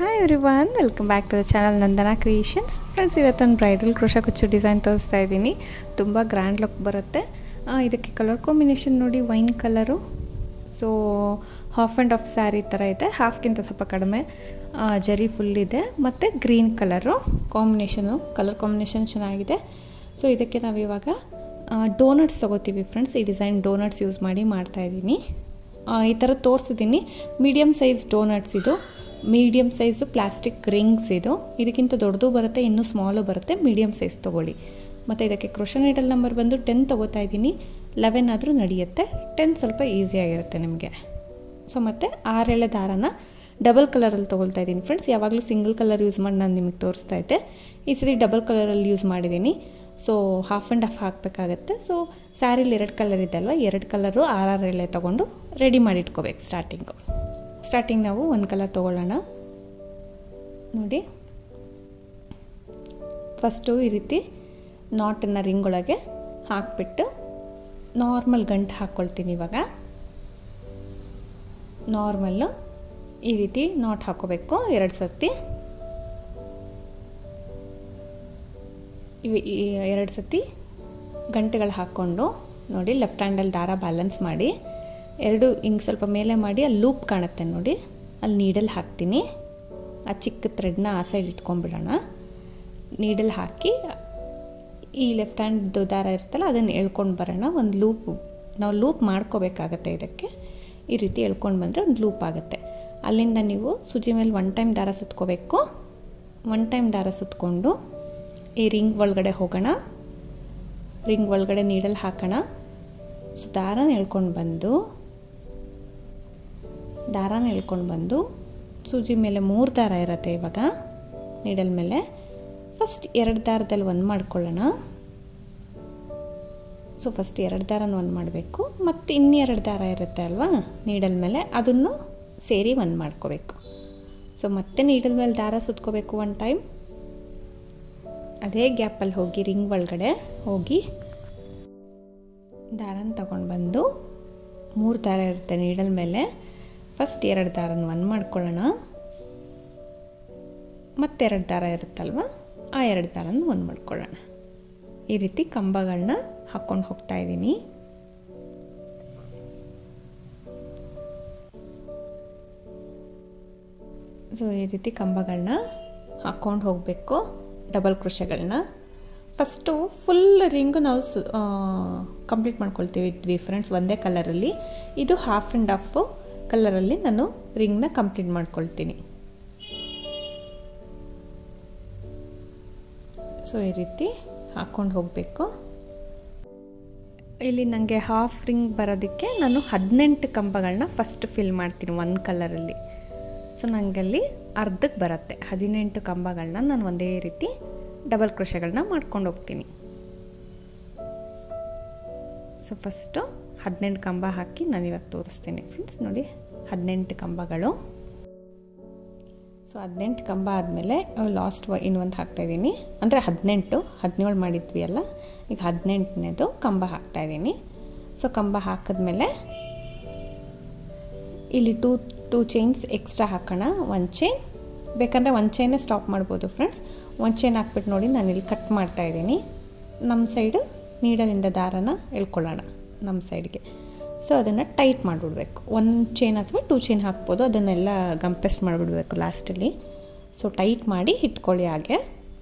Hi everyone, welcome back to the channel Nandana creations. Friends, ಇವತ್ತೊಂದು bridal crochet ಕುಚ್ಚು design ತೋರಿಸ್ತಾ ಇದ್ದೀನಿ. ತುಂಬ ಗ್ರ್ಯಾಂಡ್ ಲುಕ್ ಬರುತ್ತೆ. ಇದಕ್ಕೆ ಕಲರ್ ಕಾಂಬಿನೇಷನ್ ನೋಡಿ, wine colour. So half and half sari ಥರ ಇದೆ, ಹಾಫ್ಗಿಂತ ಸ್ವಲ್ಪ ಕಡಿಮೆ. ಜರಿ ಫುಲ್ ಇದೆ ಮತ್ತು green colour combination, colour combination ಚೆನ್ನಾಗಿದೆ. ಸೊ ಇದಕ್ಕೆ ನಾವಿವಾಗ ಡೋನಟ್ಸ್ ತೊಗೋತೀವಿ ಫ್ರೆಂಡ್ಸ್. ಈ ಡಿಸೈನ್ ಡೋನಟ್ಸ್ ಯೂಸ್ ಮಾಡಿ ಮಾಡ್ತಾಯಿದ್ದೀನಿ. ಈ ಥರ ತೋರಿಸಿದ್ದೀನಿ. ಮೀಡಿಯಮ್ ಸೈಜ್ ಡೋನಟ್ಸ್ ಇದು, ಮೀಡಿಯಮ್ ಸೈಜು ಪ್ಲಾಸ್ಟಿಕ್ ರಿಂಗ್ಸ್ ಇದು. ಇದಕ್ಕಿಂತ ದೊಡ್ಡದು ಬರುತ್ತೆ, ಇನ್ನೂ ಸ್ಮಾಲು ಬರುತ್ತೆ. ಮೀಡಿಯಮ್ ಸೈಜ್ ತೊಗೊಳ್ಳಿ. ಮತ್ತು ಇದಕ್ಕೆ ಕ್ರೋಶಾ ನೀಡಲ್ ನಂಬರ್ ಬಂದು 10 ತೊಗೋತಾ ಇದ್ದೀನಿ. 11 ಆದರೂ ನಡೆಯುತ್ತೆ, 10 ಸ್ವಲ್ಪ ಈಸಿಯಾಗಿರುತ್ತೆ ನಿಮಗೆ. ಸೊ ಮತ್ತು 6 ಎಳೆ ದಾರನ ಡಬಲ್ ಕಲರಲ್ಲಿ ತೊಗೊಳ್ತಾ ಇದ್ದೀನಿ ಫ್ರೆಂಡ್ಸ್. ಯಾವಾಗಲೂ ಸಿಂಗಲ್ ಕಲರ್ ಯೂಸ್ ಮಾಡಿ ನಾನು ನಿಮಗೆ ತೋರಿಸ್ತಾ ಇದ್ದೆ. ಈ ಸರಿ ಡಬಲ್ ಕಲರಲ್ಲಿ ಯೂಸ್ ಮಾಡಿದ್ದೀನಿ. ಸೊ ಹಾಫ್ ಆ್ಯಂಡ್ ಹಾಫ್ ಹಾಕಬೇಕಾಗತ್ತೆ. ಸೊ ಸ್ಯಾರಿಲಿ 2 ಕಲರ್ ಇದೆ ಅಲ್ವಾ, 2 ಕಲರು 6 ಎಳೆ ತೊಗೊಂಡು ರೆಡಿ ಮಾಡಿ ಇಟ್ಕೋಬೇಕು. ಸ್ಟಾರ್ಟಿಂಗ್ ನಾವು ಒಂದು ಕಲರ್ ತೊಗೊಳ್ಳೋಣ. ನೋಡಿ, ಫಸ್ಟು ಈ ರೀತಿ ನಾಟನ್ನು ರಿಂಗ್ ಒಳಗೆ ಹಾಕಿಬಿಟ್ಟು ನಾರ್ಮಲ್ ಗಂಟು ಹಾಕ್ಕೊಳ್ತೀನಿ. ಇವಾಗ ನಾರ್ಮಲ್ಲು ಈ ರೀತಿ ನಾಟ್ ಹಾಕೋಬೇಕು 2 ಸರ್ತಿ. 2 ಸರ್ತಿ ಗಂಟೆಗಳು ಹಾಕ್ಕೊಂಡು ನೋಡಿ, ಲೆಫ್ಟ್ ಹ್ಯಾಂಡಲ್ಲಿ ದಾರ ಬ್ಯಾಲೆನ್ಸ್ ಮಾಡಿ 2 ಹಿಂಗೆ ಸ್ವಲ್ಪ ಮೇಲೆ ಮಾಡಿ, ಅಲ್ಲಿ ಲೂಪ್ ಕಾಣುತ್ತೆ ನೋಡಿ, ಅಲ್ಲಿ ನೀಡಲ್ ಹಾಕ್ತೀನಿ. ಆ ಚಿಕ್ಕ ಥ್ರೆಡ್ನ ಆ ಸೈಡ್ ಇಟ್ಕೊಂಡ್ಬಿಡೋಣ. ನೀಡಲ್ ಹಾಕಿ ಈ ಲೆಫ್ಟ್ ಹ್ಯಾಂಡ್ದು ದಾರ ಇರುತ್ತಲ್ಲ ಅದನ್ನು ಎಳ್ಕೊಂಡು ಬರೋಣ. ಒಂದು ನಾವು ಲೂಪ್ ಮಾಡ್ಕೋಬೇಕಾಗತ್ತೆ. ಇದಕ್ಕೆ ಈ ರೀತಿ ಎಳ್ಕೊಂಡು ಬಂದರೆ ಒಂದು ಲೂಪ್ ಆಗುತ್ತೆ. ಅಲ್ಲಿಂದ ನೀವು ಸೂಜಿ ಮೇಲೆ 1 ಟೈಮ್ ದಾರ ಸುತ್ಕೋಬೇಕು. 1 ಟೈಮ್ ದಾರ ಸುತ್ಕೊಂಡು ಈ ರಿಂಗ್ ಒಳಗಡೆ ಹೋಗೋಣ. ರಿಂಗ್ ಒಳಗಡೆ ನೀಡಲ್ ಹಾಕೋಣ. ಸೊ ದಾರನ ಎಳ್ಕೊಂಡು ಬಂದು ಸೂಜಿ ಮೇಲೆ 3 ದಾರ ಇರುತ್ತೆ ಇವಾಗ ನೀಡಲ್ ಮೇಲೆ. ಫಸ್ಟ್ 2 ದಾರದಲ್ಲಿ 1 ಮಾಡ್ಕೊಳ್ಳೋಣ. ಸೊ ಫಸ್ಟ್ 2 ದಾರನ 1 ಮಾಡಬೇಕು. ಮತ್ತು ಇನ್ನೆರಡು ದಾರ ಇರುತ್ತೆ ಅಲ್ವಾ ನೀಡಲ್ ಮೇಲೆ, ಅದನ್ನು ಸೇರಿ 1 ಮಾಡ್ಕೋಬೇಕು. ಸೊ ಮತ್ತೆ ನೀಡಲ್ ಮೇಲೆ ದಾರ ಸುತ್ಕೋಬೇಕು 1 ಟೈಮ್. ಅದೇ ಗ್ಯಾಪಲ್ಲಿ ಹೋಗಿ ರಿಂಗ್ ಒಳಗಡೆ ಹೋಗಿ ದಾರನ ತಗೊಂಡು ಬಂದು 3 ದಾರ ಇರುತ್ತೆ ನೀಡಲ್ ಮೇಲೆ. ಫಸ್ಟ್ 2 ದಾರನ 1 ಮಾಡ್ಕೊಳ್ಳೋಣ. ಮತ್ತೆ 2 ದಾರ ಇರುತ್ತಲ್ವ, ಆ 2 ದಾರನ 1 ಮಾಡ್ಕೊಳ್ಳೋಣ. ಈ ರೀತಿ ಕಂಬಗಳನ್ನ ಹಾಕ್ಕೊಂಡು ಹೋಗ್ತಾ ಇದ್ದೀನಿ. ಸೊ ಈ ರೀತಿ ಕಂಬಗಳನ್ನ ಹಾಕ್ಕೊಂಡು ಹೋಗಬೇಕು, ಡಬಲ್ ಕ್ರೋಶೆಗಳನ್ನ. ಫಸ್ಟು ಫುಲ್ ರಿಂಗ್ ನಾವು ಕಂಪ್ಲೀಟ್ ಮಾಡ್ಕೊಳ್ತೀವಿ ಫ್ರೆಂಡ್ಸ್, ಒಂದೇ ಕಲರಲ್ಲಿ. ಇದು ಹಾಫ್ ಆ್ಯಂಡ್ ಹಾಫ್ ಕಲರಲ್ಲಿ ನಾನು ರಿಂಗ್ನ ಕಂಪ್ಲೀಟ್ ಮಾಡ್ಕೊಳ್ತೀನಿ. ಸೊ ಈ ರೀತಿ ಹಾಕ್ಕೊಂಡು ಹೋಗಬೇಕು. ಇಲ್ಲಿ ನನಗೆ ಹಾಫ್ ರಿಂಗ್ ಬರೋದಕ್ಕೆ ನಾನು 18 ಕಂಬಗಳನ್ನ ಫಸ್ಟ್ ಫಿಲ್ ಮಾಡ್ತೀನಿ 1 ಕಲರಲ್ಲಿ. ಸೊ ನನಗಲ್ಲಿ ಅರ್ಧಕ್ಕೆ ಬರುತ್ತೆ. 18 ಕಂಬಗಳನ್ನ ನಾನು ಒಂದೇ ರೀತಿ ಡಬಲ್ ಕ್ರೋಶೆಗಳನ್ನ ಮಾಡ್ಕೊಂಡು ಹೋಗ್ತೀನಿ. ಸೊ ಫಸ್ಟು 18 ಕಂಬ ಹಾಕಿ ನಾನು ಇವಾಗ ತೋರಿಸ್ತೀನಿ ಫ್ರೆಂಡ್ಸ್. ನೋಡಿ, 18 ಕಂಬಗಳು. ಸೊ 18 ಕಂಬ ಆದಮೇಲೆ ಲಾಸ್ಟ್ ಇನ್ನೊಂದು ಹಾಕ್ತಾಯಿದ್ದೀನಿ. ಅಂದರೆ 17 ಮಾಡಿದ್ವಿ ಅಲ್ಲ, ಈಗ 18ನೇದು ಕಂಬ ಹಾಕ್ತಾಯಿದ್ದೀನಿ. ಸೊ ಕಂಬ ಹಾಕಿದ್ಮೇಲೆ ಇಲ್ಲಿ ಟೂ ಚೈನ್ಸ್ ಎಕ್ಸ್ಟ್ರಾ ಹಾಕೋಣ. 1 ಚೈನ್ ಬೇಕಂದರೆ 1 ಚೈನೇ ಸ್ಟಾಪ್ ಮಾಡ್ಬೋದು ಫ್ರೆಂಡ್ಸ್. 1 ಚೈನ್ ಹಾಕ್ಬಿಟ್ಟು ನೋಡಿ, ನಾನು ಇಲ್ಲಿ ಕಟ್ ಮಾಡ್ತಾಯಿದ್ದೀನಿ. ನಮ್ಮ ಸೈಡು ನೀಡಲಿಂದ ದಾರನ ಎಳ್ಕೊಳ್ಳೋಣ ನಮ್ಮ ಸೈಡ್ಗೆ. ಸೊ ಅದನ್ನು ಟೈಟ್ ಮಾಡಿಬಿಡ್ಬೇಕು. 1 ಚೈನ್ ಅಥವಾ 2 ಚೈನ್ ಹಾಕ್ಬೋದು, ಅದನ್ನೆಲ್ಲ ಗಂಪೆಸ್ಟ್ ಮಾಡಿಬಿಡ್ಬೇಕು ಲಾಸ್ಟಲ್ಲಿ. ಸೊ ಟೈಟ್ ಮಾಡಿ ಇಟ್ಕೊಳ್ಳಿ ಹಾಗೆ.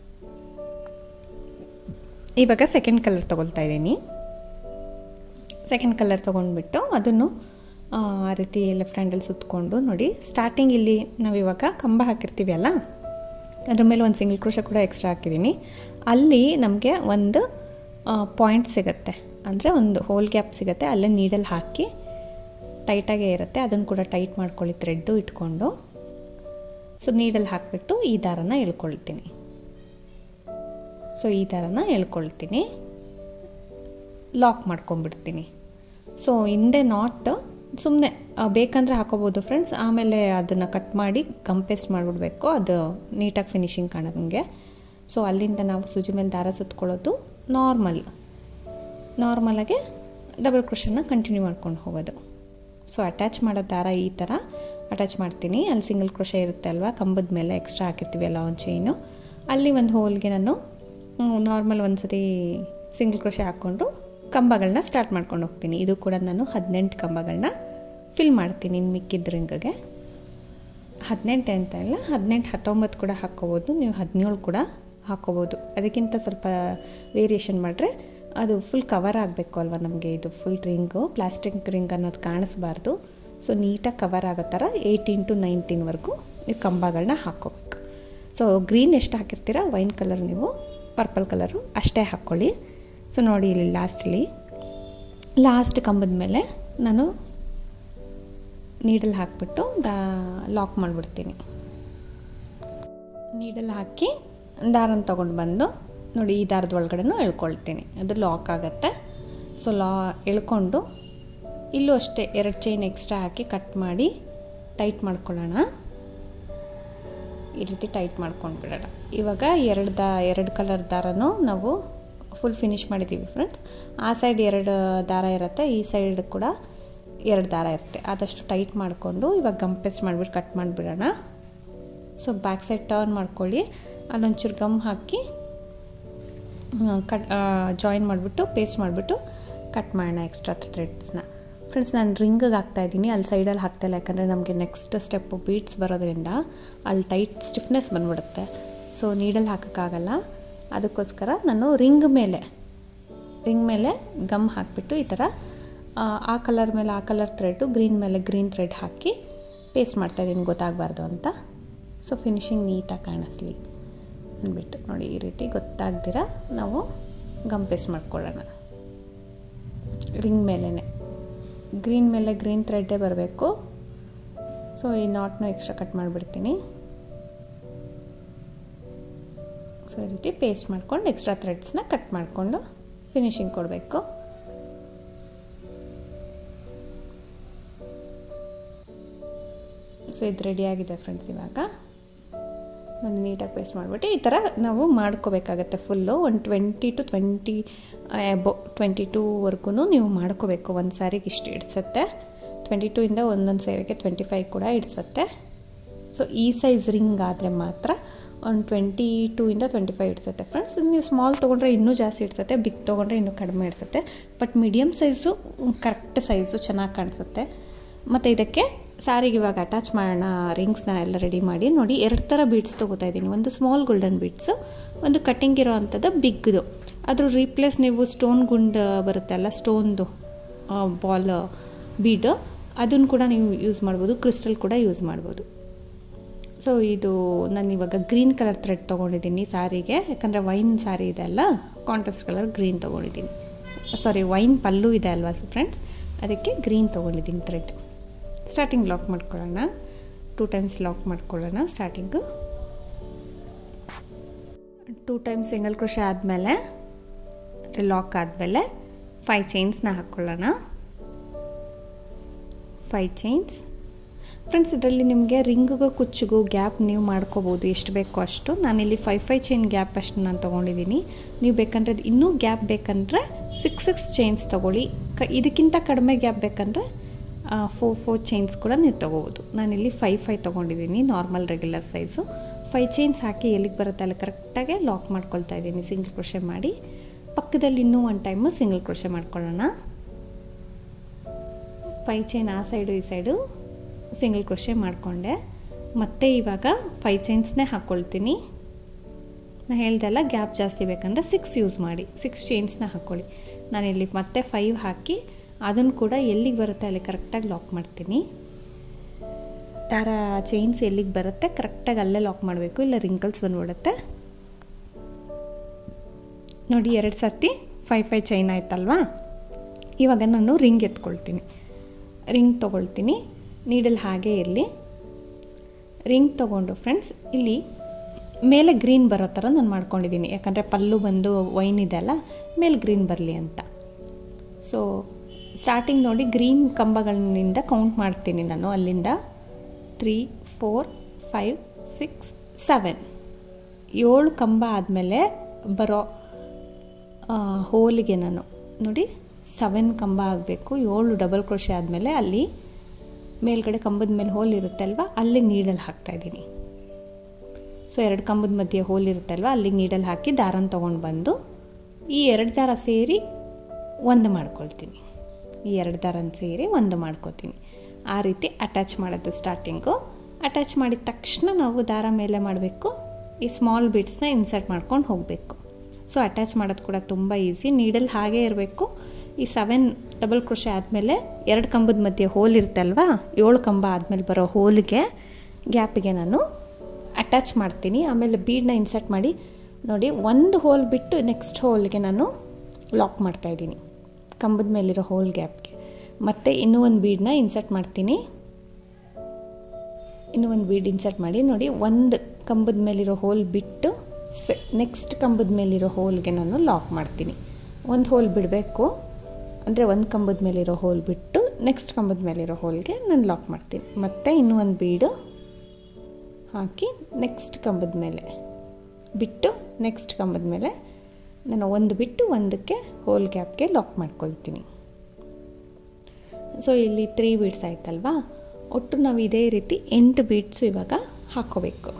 ಇವಾಗ ಸೆಕೆಂಡ್ ಕಲರ್ ತೊಗೊಳ್ತಾ ಇದ್ದೀನಿ. ಸೆಕೆಂಡ್ ಕಲರ್ ತೊಗೊಂಡ್ಬಿಟ್ಟು ಅದನ್ನು ಆ ರೀತಿ ಲೆಫ್ಟ್ ಹ್ಯಾಂಡಲ್ಲಿ ಸುತ್ತಕೊಂಡು ನೋಡಿ, ಸ್ಟಾರ್ಟಿಂಗ್ ಇಲ್ಲಿ ನಾವಿವಾಗ ಕಂಬ ಹಾಕಿರ್ತೀವಿ ಅಲ್ಲ, ಅದ್ರ ಮೇಲೆ ಒಂದು ಸಿಂಗಲ್ ಕ್ರೋಶೆ ಕೂಡ ಎಕ್ಸ್ಟ್ರಾ ಹಾಕಿದ್ದೀನಿ. ಅಲ್ಲಿ ನಮಗೆ ಒಂದು ಪಾಯಿಂಟ್ ಸಿಗುತ್ತೆ, ಅಂದರೆ ಒಂದು ಹೋಲ್ ಗ್ಯಾಪ್ ಸಿಗುತ್ತೆ. ಅಲ್ಲೇ ನೀಡಲ್ ಹಾಕಿ ಟೈಟಾಗೇ ಇರುತ್ತೆ, ಅದನ್ನು ಕೂಡ ಟೈಟ್ ಮಾಡ್ಕೊಳ್ಳಿ ಥ್ರೆಡ್ಡು ಇಟ್ಕೊಂಡು. ಸೊ ನೀಡಲ್ ಹಾಕಿಬಿಟ್ಟು ಈ ದಾರನ ಎಳ್ಕೊಳ್ತೀನಿ. ಸೊ ಈ ದಾರನ ಎಳ್ಕೊಳ್ತೀನಿ, ಲಾಕ್ ಮಾಡ್ಕೊಂಬಿಡ್ತೀನಿ. ಸೊ ಹಿಂದೆ ನಾಟ್ ಸುಮ್ಮನೆ ಬೇಕಂದರೆ ಹಾಕೋಬೋದು ಫ್ರೆಂಡ್ಸ್. ಆಮೇಲೆ ಅದನ್ನು ಕಟ್ ಮಾಡಿ ಕಂಪೇಸ್ಟ್ ಮಾಡಿಬಿಡ್ಬೇಕು, ಅದು ನೀಟಾಗಿ ಫಿನಿಶಿಂಗ್ ಕಾಣೋದಂಗೆ. ಸೊ ಅಲ್ಲಿಂದ ನಾವು ಸೂಜಿ ಮೇಲೆ ದಾರ ಸುತ್ಕೊಳ್ಳೋದು ನಾರ್ಮಲಾಗೆ ಡಬಲ್ ಕ್ರೋಶೆನ ಕಂಟಿನ್ಯೂ ಮಾಡ್ಕೊಂಡು ಹೋಗೋದು. ಸೊ ಅಟ್ಯಾಚ್ ಮಾಡೋ ದಾರ ಈ ಥರ ಅಟ್ಯಾಚ್ ಮಾಡ್ತೀನಿ. ಅಲ್ಲಿ ಸಿಂಗಲ್ ಕ್ರೋಶೆ ಇರುತ್ತೆ ಅಲ್ವಾ, ಕಂಬದ ಮೇಲೆ ಎಕ್ಸ್ಟ್ರಾ ಹಾಕಿರ್ತೀವಿ ಅಲ್ಲ ಒಂದು ಚೈನು, ಅಲ್ಲಿ ಒಂದು ಹೋಲ್ಗೆ ನಾನು ನಾರ್ಮಲ್ ಒಂದು ಸತಿ ಸಿಂಗಲ್ ಕ್ರೋಶೆ ಹಾಕ್ಕೊಂಡು ಕಂಬಗಳನ್ನ ಸ್ಟಾರ್ಟ್ ಮಾಡ್ಕೊಂಡು ಹೋಗ್ತೀನಿ. ಇದು ಕೂಡ ನಾನು 18 ಕಂಬಗಳನ್ನ ಫಿಲ್ ಮಾಡ್ತೀನಿ ಇನ್ನು ಮಿಕ್ಕಿದ ರಿಂಗ್ಗೆ. 18 ಅಂತ ಇಲ್ಲ, 18, 19 ಕೂಡ ಹಾಕ್ಕೋಬೋದು, ನೀವು 17 ಕೂಡ ಹಾಕ್ಕೋಬೋದು. ಅದಕ್ಕಿಂತ ಸ್ವಲ್ಪ ವೇರಿಯೇಷನ್ ಮಾಡಿದ್ರೆ ಅದು ಫುಲ್ ಕವರ್ ಆಗಬೇಕು ಅಲ್ವಾ ನಮಗೆ. ಇದು ಫುಲ್ ರಿಂಗು, ಪ್ಲಾಸ್ಟಿಕ್ ರಿಂಗ್ ಅನ್ನೋದು ಕಾಣಿಸ್ಬಾರ್ದು. ಸೊ ನೀಟಾಗಿ ಕವರ್ ಆಗೋ ಥರ 18 to 19ವರೆಗೂ ನೀವು ಕಂಬಗಳನ್ನ ಹಾಕ್ಕೋಬೇಕು. ಸೊ ಗ್ರೀನ್ ಎಷ್ಟು ಹಾಕಿರ್ತೀರ, ವೈನ್ ಕಲರ್ ನೀವು ಪರ್ಪಲ್ ಕಲರು ಅಷ್ಟೇ ಹಾಕ್ಕೊಳ್ಳಿ. ಸೊ ನೋಡಿ ಇಲ್ಲಿ ಲಾಸ್ಟ್ ಕಂಬದ ಮೇಲೆ ನಾನು ನೀಡಲ್ ಹಾಕಿಬಿಟ್ಟು ಲಾಕ್ ಮಾಡಿಬಿಡ್ತೀನಿ. ನೀಡಲ್ ಹಾಕಿ ದಾರನ ತೊಗೊಂಡು ಬಂದು ನೋಡಿ ಈ ದಾರದ ಒಳಗಡೆನೂ ಎಳ್ಕೊಳ್ತೀನಿ, ಅದು ಲಾಕ್ ಆಗುತ್ತೆ. ಸೊ ಎಳ್ಕೊಂಡು ಇಲ್ಲೂ ಅಷ್ಟೇ 2 ಚೈನ್ ಎಕ್ಸ್ಟ್ರಾ ಹಾಕಿ ಕಟ್ ಮಾಡಿ ಟೈಟ್ ಮಾಡ್ಕೊಳ್ಳೋಣ. ಈ ರೀತಿ ಟೈಟ್ ಮಾಡ್ಕೊಂಡು ಬಿಡೋಣ. ಇವಾಗ 2 ಕಲರ್ ದಾರನೂ ನಾವು ಫುಲ್ ಫಿನಿಶ್ ಮಾಡಿದ್ದೀವಿ ಫ್ರೆಂಡ್ಸ್. ಆ ಸೈಡ್ 2 ದಾರ ಇರುತ್ತೆ, ಈ ಸೈಡ್ ಕೂಡ 2 ದಾರ ಇರುತ್ತೆ. ಆದಷ್ಟು ಟೈಟ್ ಮಾಡಿಕೊಂಡು ಇವಾಗ ಗಮ್ ಪೇಸ್ಟ್ ಮಾಡಿಬಿಟ್ಟು ಕಟ್ ಮಾಡಿಬಿಡೋಣ. ಸೊ ಬ್ಯಾಕ್ ಸೈಡ್ ಟರ್ನ್ ಮಾಡ್ಕೊಳ್ಳಿ, ಅಲ್ಲೊಂಚೂರು ಗಮ್ ಹಾಕಿ ಜಾಯಿನ್ ಮಾಡಿಬಿಟ್ಟು ಪೇಸ್ಟ್ ಮಾಡಿಬಿಟ್ಟು ಕಟ್ ಮಾಡೋಣ ಎಕ್ಸ್ಟ್ರಾ ಥ್ರೆಡ್ಸ್ನ. ಫ್ರೆಂಡ್ಸ್ ನಾನು ರಿಂಗಿಗೆ ಹಾಕ್ತಾಯಿದ್ದೀನಿ, ಅಲ್ಲಿ ಸೈಡಲ್ಲಿ ಹಾಕ್ತಾಯಿಲ್ಲ, ಯಾಕಂದರೆ ನಮಗೆ ನೆಕ್ಸ್ಟ್ ಸ್ಟೆಪ್ಪು ಬೀಡ್ಸ್ ಬರೋದ್ರಿಂದ ಅಲ್ಲಿ ಟೈಟ್ ಸ್ಟಿಫ್ನೆಸ್ ಬಂದ್ಬಿಡುತ್ತೆ. ಸೊ ನೀಡಲ್ಲಿ ಹಾಕೋಕ್ಕಾಗಲ್ಲ, ಅದಕ್ಕೋಸ್ಕರ ನಾನು ರಿಂಗ್ ಮೇಲೆ ಗಮ್ ಹಾಕಿಬಿಟ್ಟು ಈ ಥರ ಆ ಕಲರ್ ಮೇಲೆ ಆ ಕಲರ್ ಥ್ರೆಡ್ಡು, ಗ್ರೀನ್ ಮೇಲೆ ಗ್ರೀನ್ ಥ್ರೆಡ್ ಹಾಕಿ ಪೇಸ್ಟ್ ಮಾಡ್ತಾಯಿದ್ದೀನಿ ಗೊತ್ತಾಗಬಾರ್ದು ಅಂತ. ಸೊ ಫಿನಿಶಿಂಗ್ ನೀಟಾಗಿ ಕಾಣಿಸ್ಲಿ ಅಂದ್ಬಿಟ್ಟು ನೋಡಿ ಈ ರೀತಿ ಗೊತ್ತಾಗ್ದಿರ ನಾವು ಗಮ್ ಪೇಸ್ಟ್ ಮಾಡ್ಕೊಳ್ಳೋಣ. ರಿಂಗ್ ಮೇಲೇ ಗ್ರೀನ್ ಮೇಲೆ ಗ್ರೀನ್ ಥ್ರೆಡ್ಡೇ ಬರಬೇಕು. ಸೊ ಈ ನಾಟ್ನ ಎಕ್ಸ್ಟ್ರಾ ಕಟ್ ಮಾಡಿಬಿಡ್ತೀನಿ. ಸೊ ಈ ರೀತಿ ಪೇಸ್ಟ್ ಮಾಡ್ಕೊಂಡು ಎಕ್ಸ್ಟ್ರಾ ಥ್ರೆಡ್ಸ್ನ ಕಟ್ ಮಾಡಿಕೊಂಡು ಫಿನಿಶಿಂಗ್ ಕೊಡಬೇಕು. ಸೊ ಇದು ರೆಡಿಯಾಗಿದೆ ಫ್ರೆಂಡ್ಸ್. ಇವಾಗ ನಾನು ನೀಟಾಗಿ ಪೇಸ್ಟ್ ಮಾಡಿಬಿಟ್ಟು ಈ ಥರ ನಾವು ಮಾಡ್ಕೋಬೇಕಾಗತ್ತೆ ಫುಲ್ಲು. ಒಂದು 20 to 22ವರೆಗೂ ನೀವು ಮಾಡ್ಕೋಬೇಕು. ಒಂದು ಸ್ಯಾರಿಗೆ ಇಷ್ಟು ಇಡ್ಸತ್ತೆ, 22ಇಂದ ಒಂದೊಂದು ಸ್ಯಾರಿಗೆ 25 ಕೂಡ ಇಡ್ಸತ್ತೆ. ಸೊ ಈ ಸೈಜ್ ರಿಂಗ್ ಆದರೆ ಮಾತ್ರ ಒಂದು 22ಇಂದ 25 ಇಡ್ಸತ್ತೆ ಫ್ರೆಂಡ್ಸ್. ನೀವು ಸ್ಮಾಲ್ ತೊಗೊಂಡ್ರೆ ಇನ್ನೂ ಜಾಸ್ತಿ ಇಡ್ಸತ್ತೆ, ಬಿಗ್ ತೊಗೊಂಡ್ರೆ ಇನ್ನೂ ಕಡಿಮೆ ಇಡ್ಸತ್ತೆ. But medium size correct size ಚೆನ್ನಾಗಿ ಕಾಣಿಸುತ್ತೆ. ಮತ್ತು ಇದಕ್ಕೆ ಸ್ಯಾರಿಗೆ ಇವಾಗ ಅಟ್ಯಾಚ್ ಮಾಡೋಣ ರಿಂಗ್ಸ್ನ ಎಲ್ಲ ರೆಡಿ ಮಾಡಿ. ನೋಡಿ 2 ಥರ ಬೀಡ್ಸ್ ತೊಗೋತಾ ಇದ್ದೀನಿ, ಒಂದು ಸ್ಮಾಲ್ ಗೋಲ್ಡನ್ ಬೀಡ್ಸು, ಒಂದು ಕಟ್ಟಿಂಗ್ ಇರೋ ಅಂಥದ್ದು ಬಿಗ್ದು. ಅದ್ರ ರೀಪ್ಲೇಸ್ ನೀವು ಸ್ಟೋನ್ ಗುಂಡು ಬರುತ್ತೆ ಅಲ್ಲ, ಸ್ಟೋನ್ದು ಬಾಲ್ ಬೀಡು, ಅದನ್ನು ಕೂಡ ನೀವು ಯೂಸ್ ಮಾಡ್ಬೋದು, ಕ್ರಿಸ್ಟಲ್ ಕೂಡ ಯೂಸ್ ಮಾಡ್ಬೋದು. ಸೊ ಇದು ನಾನು ಇವಾಗ ಗ್ರೀನ್ ಕಲರ್ ಥ್ರೆಡ್ ತೊಗೊಂಡಿದ್ದೀನಿ ಸ್ಯಾರಿಗೆ, ಯಾಕಂದರೆ ವೈನ್ ಸ್ಯಾರಿ ಇದೆ ಅಲ್ಲ, ಕಾಂಟ್ರಾಸ್ಟ್ ಕಲರ್ ಗ್ರೀನ್ ತೊಗೊಂಡಿದ್ದೀನಿ. ಸಾರಿ, ವೈನ್ ಪಲ್ಲು ಇದೆ ಅಲ್ವಾ ಫ್ರೆಂಡ್ಸ್, ಅದಕ್ಕೆ ಗ್ರೀನ್ ತೊಗೊಂಡಿದ್ದೀನಿ ಥ್ರೆಡ್. ಸ್ಟಾರ್ಟಿಂಗ್ ಲಾಕ್ ಮಾಡ್ಕೊಳ್ಳೋಣ, 2 ಟೈಮ್ಸ್ ಲಾಕ್ ಮಾಡ್ಕೊಳ್ಳೋಣ. ಸ್ಟಾರ್ಟಿಂಗು 2 ಟೈಮ್ಸ್ ಸಿಂಗಲ್ ಕ್ರೋಶೆ ಆದಮೇಲೆ ಲಾಕ್ ಆದಮೇಲೆ 5 ಚೈನ್ಸ್ನ ಹಾಕ್ಕೊಳ್ಳೋಣ. 5 ಚೈನ್ಸ್ ಫ್ರೆಂಡ್ಸ್. ಇದರಲ್ಲಿ ನಿಮಗೆ ರಿಂಗಿಗೂ ಕುಚ್ಚಿಗೂ ಗ್ಯಾಪ್ ನೀವು ಮಾಡ್ಕೋಬೋದು ಎಷ್ಟು ಬೇಕೋ ಅಷ್ಟು. ನಾನಿಲ್ಲಿ 5 ಚೈನ್ ಗ್ಯಾಪ್ ಅಷ್ಟು ನಾನು ತೊಗೊಂಡಿದ್ದೀನಿ. ನೀವು ಬೇಕಂದರೆ ಇನ್ನೂ ಗ್ಯಾಪ್ ಬೇಕಂದರೆ 6 ಚೈನ್ಸ್ ತೊಗೊಳ್ಳಿ. ಇದಕ್ಕಿಂತ ಕಡಿಮೆ ಗ್ಯಾಪ್ ಬೇಕಂದರೆ 4 ಚೈನ್ಸ್ ಕೂಡ ನೀವು ತೊಗೋಬೋದು. ನಾನಿಲ್ಲಿ 5 ತೊಗೊಂಡಿದ್ದೀನಿ, ನಾರ್ಮಲ್ ರೆಗ್ಯುಲರ್ ಸೈಜು. 5 ಚೈನ್ಸ್ ಹಾಕಿ ಎಲ್ಲಿಗೆ ಬರುತ್ತೆ ಅಲ್ಲಿ ಕರೆಕ್ಟಾಗಿ ಲಾಕ್ ಮಾಡ್ಕೊಳ್ತಾ ಇದ್ದೀನಿ ಸಿಂಗಲ್ ಕ್ರೋಶೆ ಮಾಡಿ. ಪಕ್ಕದಲ್ಲಿ ಇನ್ನೂ 1 ಟೈಮು ಸಿಂಗಲ್ ಕ್ರೋಶೆ ಮಾಡ್ಕೊಳ್ಳೋಣ. 5 ಚೈನ್ ಆ ಸೈಡು ಈ ಸೈಡು ಸಿಂಗಲ್ ಕ್ರೋಶೆ ಮಾಡಿಕೊಂಡೆ. ಮತ್ತು ಇವಾಗ 5 ಚೈನ್ಸ್ನೇ ಹಾಕ್ಕೊಳ್ತೀನಿ. ನಾನು ಹೇಳ್ದೆಲ್ಲ ಗ್ಯಾಪ್ ಜಾಸ್ತಿ ಬೇಕಂದರೆ 6 ಯೂಸ್ ಮಾಡಿ, 6 ಚೈನ್ಸ್ನ ಹಾಕ್ಕೊಳ್ಳಿ. ನಾನಿಲ್ಲಿ ಮತ್ತೆ 5 ಹಾಕಿ ಅದನ್ನು ಕೂಡ ಎಲ್ಲಿಗೆ ಬರುತ್ತೆ ಅಲ್ಲಿ ಕರೆಕ್ಟಾಗಿ ಲಾಕ್ ಮಾಡ್ತೀನಿ. ದಾರ ಚೈನ್ಸ್ ಎಲ್ಲಿಗೆ ಬರುತ್ತೆ ಕರೆಕ್ಟಾಗಿ ಅಲ್ಲೇ ಲಾಕ್ ಮಾಡಬೇಕು, ಇಲ್ಲ ರಿಂಕಲ್ಸ್ ಬಂದ್ಬಿಡುತ್ತೆ. ನೋಡಿ 2 ಸರ್ತಿ 5 ಚೈನ್ ಆಯ್ತಲ್ವಾ. ಇವಾಗ ನಾನು ರಿಂಗ್ ಎತ್ಕೊಳ್ತೀನಿ, ರಿಂಗ್ ತೊಗೊಳ್ತೀನಿ. ನೀಡಲ್ ಹಾಗೇ ಇರಲಿ. ರಿಂಗ್ ತೊಗೊಂಡು ಫ್ರೆಂಡ್ಸ್ ಇಲ್ಲಿ ಮೇಲೆ ಗ್ರೀನ್ ಬರೋ ಥರ ನಾನು ಮಾಡ್ಕೊಂಡಿದ್ದೀನಿ, ಯಾಕಂದರೆ ಪಲ್ಲು ಬಂದು ವೈನ್ ಇದೆ ಅಲ್ಲ, ಮೇಲೆ ಗ್ರೀನ್ ಬರಲಿ ಅಂತ. ಸೊ ಸ್ಟಾರ್ಟಿಂಗ್ ನೋಡಿ ಗ್ರೀನ್ ಕಂಬಗಳಿಂದ ಕೌಂಟ್ ಮಾಡ್ತೀನಿ ನಾನು. ಅಲ್ಲಿಂದ 3, 4, 5, 6, 7 7 ಕಂಬ ಆದಮೇಲೆ ಬರೋ ಹೋಲಿಗೆ ನಾನು ನೋಡಿ 7 ಕಂಬ ಆಗಬೇಕು. 7 ಡಬಲ್ ಕ್ರೋಶೆ ಆದಮೇಲೆ ಅಲ್ಲಿ ಮೇಲ್ಗಡೆ ಕಂಬದ ಮೇಲೆ ಹೋಲ್ ಇರುತ್ತೆ ಅಲ್ವಾ, ಅಲ್ಲಿಗೆ ನೀಡಲ್ ಹಾಕ್ತಾಯಿದ್ದೀನಿ. ಸೊ 2 ಕಂಬದ ಮಧ್ಯೆ ಹೋಲ್ ಇರುತ್ತೆ ಅಲ್ವಾ, ಅಲ್ಲಿಗೆ ನೀಡಲ್ ಹಾಕಿ ದಾರನ ತೊಗೊಂಡು ಬಂದು ಈ 2 ದಾರ ಸೇರಿ ಒಂದು ಮಾಡ್ಕೊಳ್ತೀನಿ. ಈ 2 ದಾರನ ಸೇರಿ ಒಂದು ಮಾಡ್ಕೊತೀನಿ. ಆ ರೀತಿ ಅಟ್ಯಾಚ್ ಮಾಡೋದು ಸ್ಟಾರ್ಟಿಂಗು. ಅಟ್ಯಾಚ್ ಮಾಡಿದ ತಕ್ಷಣ ನಾವು ದಾರ ಮೇಲೆ ಮಾಡಬೇಕು, ಈ ಸ್ಮಾಲ್ ಬೀಡ್ಸ್ನ ಇನ್ಸರ್ಟ್ ಮಾಡ್ಕೊಂಡು ಹೋಗಬೇಕು. ಸೊ ಅಟ್ಯಾಚ್ ಮಾಡೋದು ಕೂಡ ತುಂಬ ಈಸಿ. ನೀಡಲ್ ಹಾಗೇ ಇರಬೇಕು. ಈ 7 ಡಬಲ್ ಕ್ರೋಶೆ ಆದಮೇಲೆ 2 ಕಂಬದ ಮಧ್ಯೆ ಹೋಲ್ ಇರುತ್ತಲ್ವಾ, 7 ಕಂಬ ಆದಮೇಲೆ ಬರೋ ಹೋಲ್ಗೆ ಗ್ಯಾಪಿಗೆ ನಾನು ಅಟ್ಯಾಚ್ ಮಾಡ್ತೀನಿ. ಆಮೇಲೆ ಬೀಡನ್ನ ಇನ್ಸರ್ಟ್ ಮಾಡಿ ನೋಡಿ, ಒಂದು ಹೋಲ್ ಬಿಟ್ಟು ನೆಕ್ಸ್ಟ್ ಹೋಲ್ಗೆ ನಾನು ಲಾಕ್ ಮಾಡ್ತಾಯಿದ್ದೀನಿ, ಕಂಬದ ಮೇಲಿರೋ ಹೋಲ್ ಗ್ಯಾಪ್ಗೆ. ಮತ್ತು ಇನ್ನೂ ಒಂದು ಬೀಡನ್ನ ಇನ್ಸರ್ಟ್ ಮಾಡ್ತೀನಿ. ಇನ್ನೂ ಒಂದು ಬೀಡ್ ಇನ್ಸರ್ಟ್ ಮಾಡಿ ನೋಡಿ, ಒಂದು ಕಂಬದ ಮೇಲಿರೋ ಹೋಲ್ ಬಿಟ್ಟು ನೆಕ್ಸ್ಟ್ ಕಂಬದ ಮೇಲಿರೋ ಹೋಲ್ಗೆ ನಾನು ಲಾಕ್ ಮಾಡ್ತೀನಿ. ಒಂದು ಹೋಲ್ ಬಿಡಬೇಕು, ಅಂದರೆ ಒಂದು ಕಂಬದ ಮೇಲಿರೋ ಹೋಲ್ ಬಿಟ್ಟು ನೆಕ್ಸ್ಟ್ ಕಂಬದ ಮೇಲಿರೋ ಹೋಲ್ಗೆ ನಾನು ಲಾಕ್ ಮಾಡ್ತೀನಿ. ಮತ್ತು ಇನ್ನೂ ಒಂದು ಬೀಡು ಹಾಕಿ ನೆಕ್ಸ್ಟ್ ಕಂಬದ ಮೇಲೆ ಬಿಟ್ಟು ನೆಕ್ಸ್ಟ್ ಕಂಬದ ಮೇಲೆ ನಾನು ಒಂದು ಬಿಟ್ಟು ಒಂದಕ್ಕೆ ಹೋಲ್ ಗ್ಯಾಪ್ಗೆ ಲಾಕ್ ಮಾಡ್ಕೊಳ್ತೀನಿ. ಸೊ ಇಲ್ಲಿ 3 ಬೀಡ್ಸ್ ಆಯ್ತಲ್ವಾ. ಒಟ್ಟು ನಾವು ಇದೇ ರೀತಿ 8 ಬೀಡ್ಸು ಇವಾಗ ಹಾಕ್ಕೋಬೇಕು.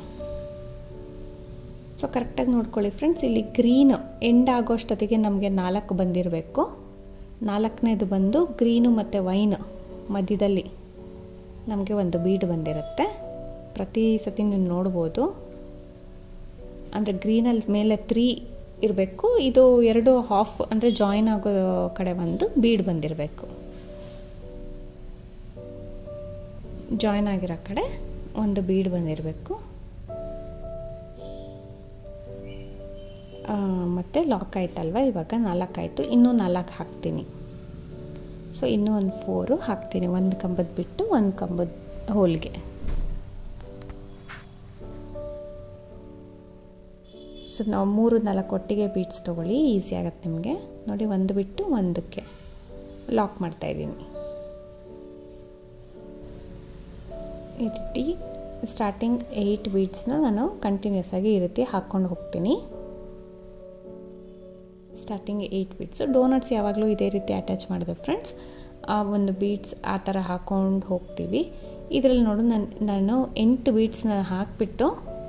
ಸೊ ಕರೆಕ್ಟಾಗಿ ನೋಡ್ಕೊಳ್ಳಿ ಫ್ರೆಂಡ್ಸ್, ಇಲ್ಲಿ ಗ್ರೀನು ಎಂಡ್ ಆಗೋಷ್ಟೊತ್ತಿಗೆ ನಮಗೆ 4 ಬಂದಿರಬೇಕು. 4ನೇದು ಬಂದು ಗ್ರೀನು ಮತ್ತು ವೈನು ಮಧ್ಯದಲ್ಲಿ ನಮಗೆ ಒಂದು ಬೀಡ್ ಬಂದಿರುತ್ತೆ. ಪ್ರತಿ ಸತಿ ನೀವು ನೋಡ್ಬೋದು, ಅಂದರೆ ಗ್ರೀನಲ್ಲಿ ಮೇಲೆ 3 ಇರಬೇಕು, ಇದು 2 ಹಾಫ್ ಅಂದರೆ ಜಾಯಿನ್ ಆಗೋ ಕಡೆ ಒಂದು ಬೀಡ್ ಬಂದಿರಬೇಕು. ಜಾಯಿನ್ ಆಗಿರೋ ಕಡೆ ಒಂದು ಬೀಡ್ ಬಂದಿರಬೇಕು. ಮತ್ತು ಲಾಕ್ ಆಯ್ತಲ್ವ, ಇವಾಗ 4 ಆಯಿತು. ಇನ್ನೂ 4 ಹಾಕ್ತೀನಿ. ಸೊ ಇನ್ನೂ ಒಂದು 4 ಹಾಕ್ತೀನಿ, ಒಂದು ಕಂಬದ ಬಿಟ್ಟು ಒಂದು ಕಂಬದ ಹೋಲ್ಗೆ. ಸೊ ನಾವು 3-4 ಒಟ್ಟಿಗೆ ಬೀಡ್ಸ್ ತೊಗೊಳ್ಳಿ, ಈಸಿ ಆಗುತ್ತೆ ನಿಮಗೆ. ನೋಡಿ, ಒಂದು ಬಿಟ್ಟು ಒಂದಕ್ಕೆ ಲಾಕ್ ಮಾಡ್ತಾಯಿದ್ದೀನಿ. ಈ ರೀತಿ ಸ್ಟಾರ್ಟಿಂಗ್ 8 ಬೀಡ್ಸ್ನ ನಾನು ಕಂಟಿನ್ಯೂಸ್ ಆಗಿ ಈ ರೀತಿ ಹಾಕ್ಕೊಂಡು ಹೋಗ್ತೀನಿ. Starting 8 beads. ಡೋನಟ್ಸ್ ಯಾವಾಗಲೂ ಇದೇ ರೀತಿ ಅಟ್ಯಾಚ್ ಮಾಡಿದೆ ಫ್ರೆಂಡ್ಸ್. ಆ ಒಂದು ಬೀಡ್ಸ್ ಆ ಥರ ಹಾಕ್ಕೊಂಡು ಹೋಗ್ತೀವಿ. ಇದರಲ್ಲಿ ನೋಡು, ನಾನು 8 ಬೀಡ್ಸ್ನ ಹಾಕಿಬಿಟ್ಟು